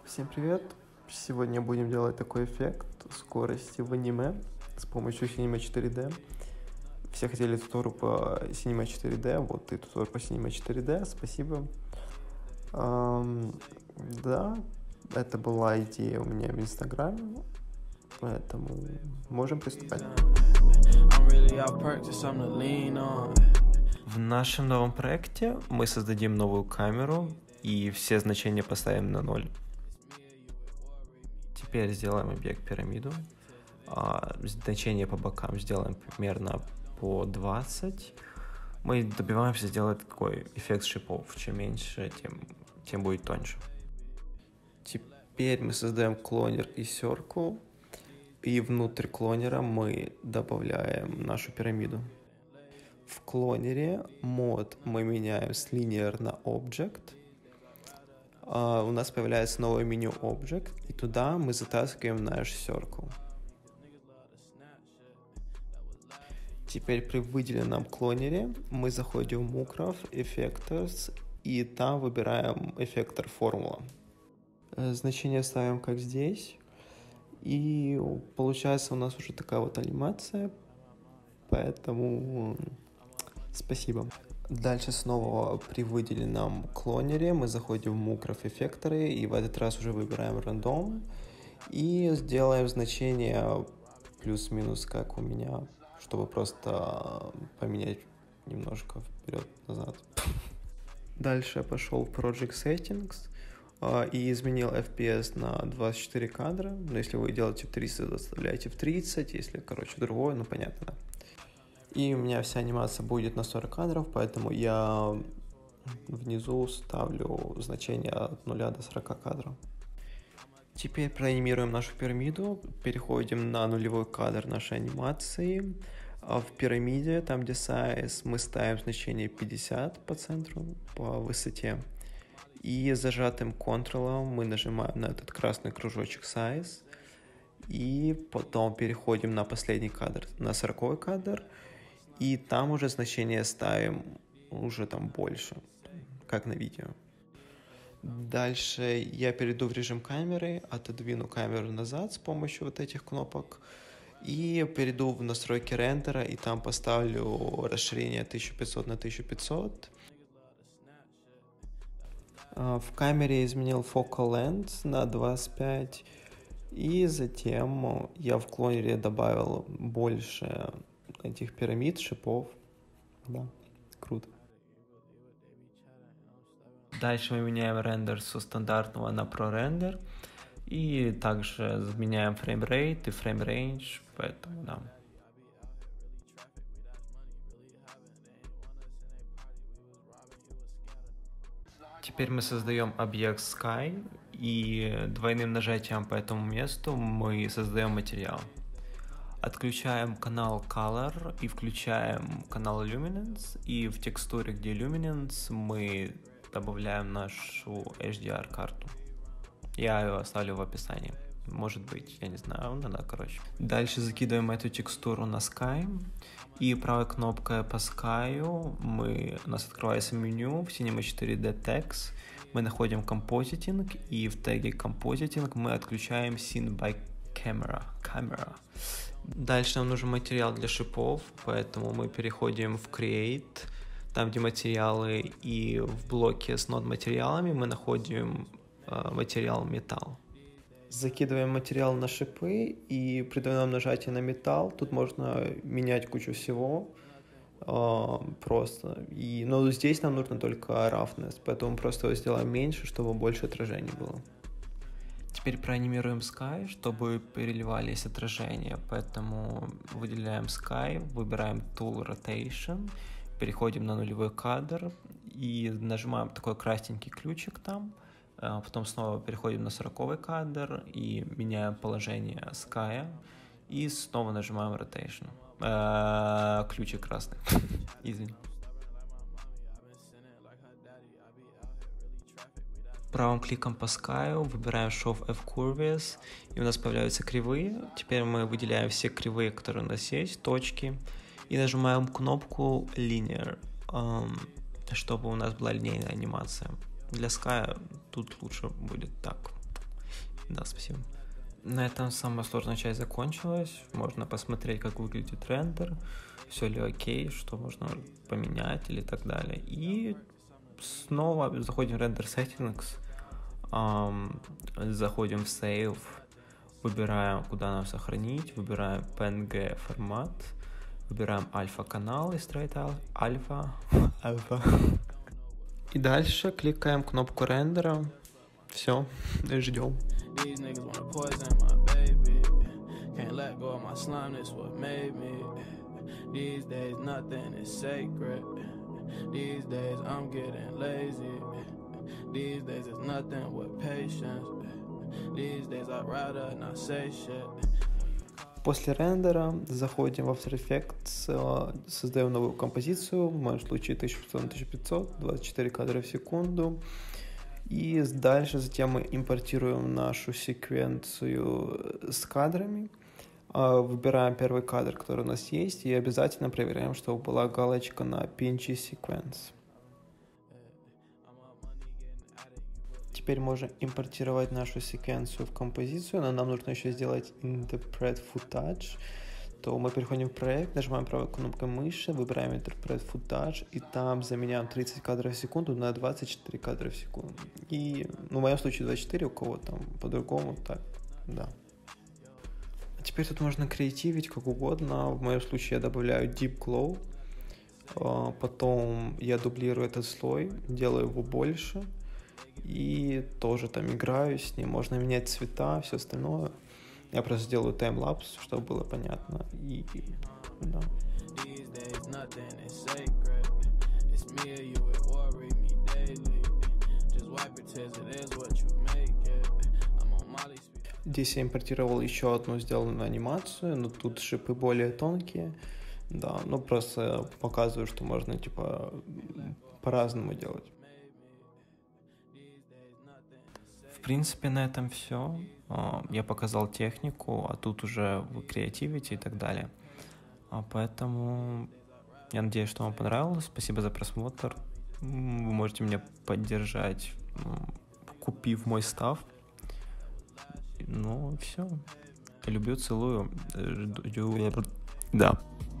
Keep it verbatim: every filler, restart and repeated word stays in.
Всем привет! Сегодня будем делать такой эффект скорости в аниме с помощью Cinema четыре дэ. Все хотели тутору по Cinema четыре дэ, вот и туториал по Cinema четыре дэ, спасибо. Эм, да, это была идея у меня в Инстаграме, поэтому можем приступать. В нашем новом проекте мы создадим новую камеру и все значения поставим на ноль. Теперь сделаем объект пирамиду. А, значение по бокам сделаем примерно по двадцать. Мы добиваемся сделать такой эффект шипов. Чем меньше, тем, тем будет тоньше. Теперь мы создаем клонер и circle. И внутрь клонера мы добавляем нашу пирамиду. В клонере мод мы меняем с linear на object. Uh, у нас появляется новое меню Object, и туда мы затаскиваем наш Circle. Теперь при выделенном клонере мы заходим в Mockup, Effectors, и там выбираем Effector Formula. Значение ставим как здесь, и получается у нас уже такая вот анимация, поэтому спасибо. Дальше снова при выделенном клонере мы заходим в Mockup эффекторы и в этот раз уже выбираем рандом и сделаем значение плюс-минус как у меня, чтобы просто поменять немножко вперед-назад. Дальше я пошел в Project Settings и изменил эф пи эс на двадцать четыре кадра. Но если вы делаете в тридцать, заставляйте в тридцать, если, короче, другое, ну понятно, да. И у меня вся анимация будет на сорок кадров, поэтому я внизу ставлю значение от нуля до сорока кадров. Теперь проанимируем нашу пирамиду, переходим на нулевой кадр нашей анимации. В пирамиде, там где size, мы ставим значение пятьдесят по центру, по высоте. И зажатым Ctrl мы нажимаем на этот красный кружочек size. И потом переходим на последний кадр, на сороковой кадр. И там уже значение ставим уже там больше, как на видео. Дальше я перейду в режим камеры, отодвину камеру назад с помощью вот этих кнопок. И перейду в настройки рендера, и там поставлю расширение тысяча пятьсот на тысяча пятьсот. В камере изменил Focal Length на двадцать пять. И затем я в клонере добавил больше этих пирамид, шипов. Да, круто. Дальше мы меняем рендер со стандартного на ProRender. И также меняем фреймрейт и фреймрейндж, поэтому да. Теперь мы создаем объект Sky, и двойным нажатием по этому месту мы создаем материал. Отключаем канал Color и включаем канал Luminance, и в текстуре, где Luminance, мы добавляем нашу эйч ди ар-карту. Я ее оставлю в описании. Может быть, я не знаю, ну да, короче. Дальше закидываем эту текстуру на Sky, и правой кнопкой по Sky мы, у нас открывается меню в Cinema четыре дэ Text, мы находим Compositing, и в теге Compositing мы отключаем Scene by Camera. Camera. Дальше нам нужен материал для шипов, поэтому мы переходим в Create, там где материалы, и в блоке с нод материалами мы находим э, материал металл. Закидываем материал на шипы, и при двойном нажатии на металл тут можно менять кучу всего э, просто. И, но здесь нам нужно только roughness, поэтому просто его сделаем меньше, чтобы больше отражений было. Теперь проанимируем Sky, чтобы переливались отражения, поэтому выделяем Sky, выбираем Tool Rotation, переходим на нулевой кадр и нажимаем такой красненький ключик там, потом снова переходим на сороковой кадр и меняем положение Sky и снова нажимаем Rotation. Э-э, ключик красный, извини. Правым кликом по Sky выбираем Show F Curves, и у нас появляются кривые. Теперь мы выделяем все кривые, которые у нас есть, точки, и нажимаем кнопку Linear, чтобы у нас была линейная анимация. Для Sky тут лучше будет так. Да, спасибо. На этом самая сложная часть закончилась. Можно посмотреть, как выглядит рендер, все ли окей, что можно поменять или так далее. И снова заходим в Render Settings, эм, заходим в Save, выбираем, куда нам сохранить, выбираем пи эн джи формат, выбираем альфа-канал и Straight Alpha. Alpha. И дальше кликаем кнопку рендера. Все, и ждем. These days nothing is sacred. These days I'm getting lazy. These days it's nothing with patience. These days I'd rather not say shit. После рендера заходим в After Effects, создаем новую композицию, в моем случае тысяча пятьсот на тысяча пятьсот, двадцать четыре кадра в секунду. И дальше затем мы импортируем нашу секвенцию с кадрами. Выбираем первый кадр, который у нас есть, и обязательно проверяем, чтобы была галочка на пи эн джи Sequence. Теперь можем импортировать нашу секвенцию в композицию, но нам нужно еще сделать Interpret Footage. То мы переходим в проект, нажимаем правой кнопкой мыши, выбираем Interpret Footage, и там заменяем тридцать кадров в секунду на двадцать четыре кадра в секунду. И, ну, в моем случае двадцать четыре, у кого там по-другому, так, да. Теперь тут можно креативить как угодно. В моем случае я добавляю Deep Glow. Потом я дублирую этот слой, делаю его больше. И тоже там играю с ним. Можно менять цвета, все остальное. Я просто делаю таймлапс, чтобы было понятно. И да. Здесь я импортировал еще одну сделанную анимацию, но тут шипы более тонкие. Да, ну просто показываю, что можно типа по-разному делать. В принципе, на этом все. Я показал технику, а тут уже вы креативите и так далее. Поэтому я надеюсь, что вам понравилось. Спасибо за просмотр. Вы можете меня поддержать, купив мой став. Ну, все. Люблю, целую. Да.